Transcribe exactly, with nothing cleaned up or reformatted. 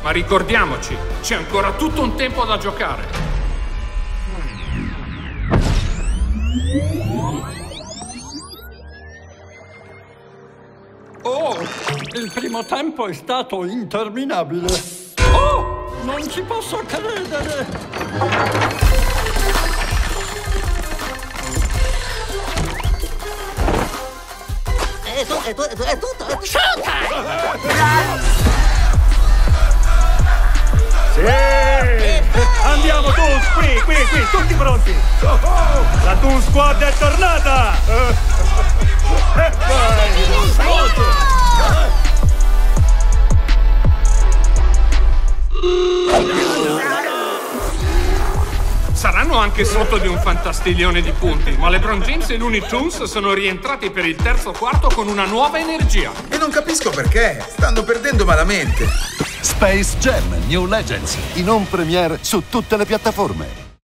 Ma ricordiamoci, c'è ancora tutto un tempo da giocare. Oh, il primo tempo è stato interminabile. Oh, non ci posso credere. È, tu, è, tu, è, tu, è tutto! Showtime! Sì! Andiamo Toons, qui, qui, qui, tutti pronti! La Toon Squad è tornata! E vai! Saranno anche sotto di un fantastiglione di punti, ma LeBron James e Looney Tunes sono rientrati per il terzo quarto con una nuova energia. E non capisco perché, stanno perdendo malamente. Space Jam New Legends, in home premiere su tutte le piattaforme.